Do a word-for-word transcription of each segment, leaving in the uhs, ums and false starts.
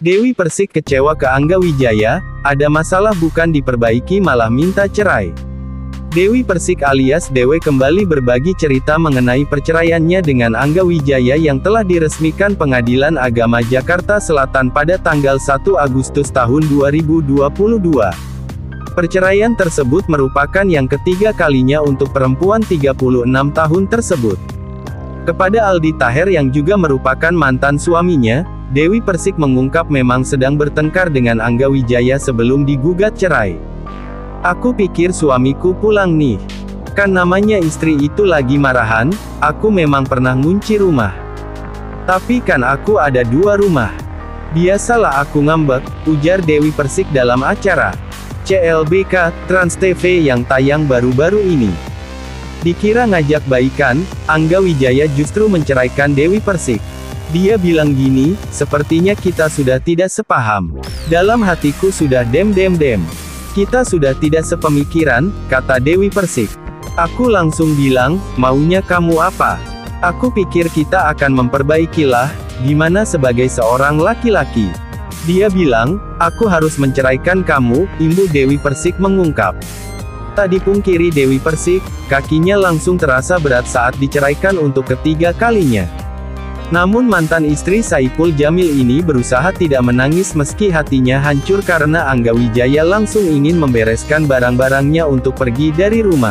Dewi Persik kecewa ke Angga Wijaya, ada masalah bukan diperbaiki malah minta cerai. Dewi Persik alias Dewe kembali berbagi cerita mengenai perceraiannya dengan Angga Wijaya yang telah diresmikan Pengadilan Agama Jakarta Selatan pada tanggal satu Agustus tahun dua ribu dua puluh dua. Perceraian tersebut merupakan yang ketiga kalinya untuk perempuan tiga puluh enam tahun tersebut. Kepada Aldi Taher yang juga merupakan mantan suaminya, Dewi Persik mengungkap memang sedang bertengkar dengan Angga Wijaya sebelum digugat cerai. Aku pikir suamiku pulang nih. Kan namanya istri itu lagi marahan, aku memang pernah ngunci rumah. Tapi kan aku ada dua rumah. Biasalah aku ngambek, ujar Dewi Persik dalam acara C L B K, Trans T V yang tayang baru-baru ini. Dikira ngajak baikan, Angga Wijaya justru menceraikan Dewi Persik. Dia bilang gini, sepertinya kita sudah tidak sepaham. Dalam hatiku sudah dem-dem-dem. Kita sudah tidak sepemikiran, kata Dewi Persik. Aku langsung bilang, maunya kamu apa? Aku pikir kita akan memperbaikilah, gimana sebagai seorang laki-laki. Dia bilang, aku harus menceraikan kamu, imbu Dewi Persik mengungkap. Tak dipungkiri Dewi Persik, kakinya langsung terasa berat saat diceraikan untuk ketiga kalinya. Namun mantan istri Saipul Jamil ini berusaha tidak menangis meski hatinya hancur karena Angga Wijaya langsung ingin membereskan barang-barangnya untuk pergi dari rumah.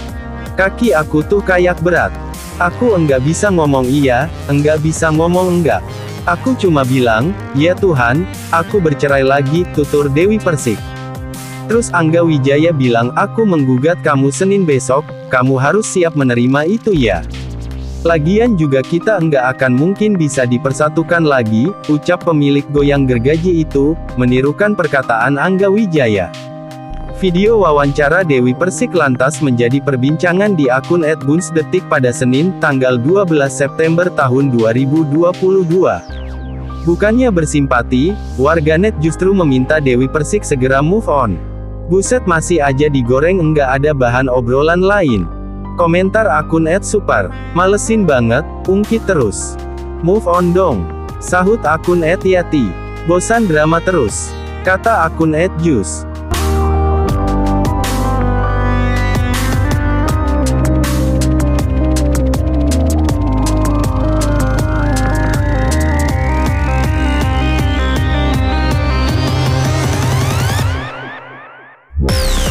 Kaki aku tuh kayak berat. Aku enggak bisa ngomong iya, enggak bisa ngomong enggak. Aku cuma bilang, ya Tuhan, aku bercerai lagi, tutur Dewi Persik. Terus Angga Wijaya bilang aku menggugat kamu Senin besok, kamu harus siap menerima itu ya. Lagian juga kita enggak akan mungkin bisa dipersatukan lagi, ucap pemilik goyang gergaji itu, menirukan perkataan Angga Wijaya. Video wawancara Dewi Persik lantas menjadi perbincangan di akun et bunsdetik pada Senin, tanggal dua belas September tahun dua ribu dua puluh dua. Bukannya bersimpati, warganet justru meminta Dewi Persik segera move on. Buset masih aja digoreng enggak ada bahan obrolan lain. Komentar akun et super, malesin banget, ungkit terus. Move on dong, sahut akun et yati. Bosan drama terus, kata akun et jus. You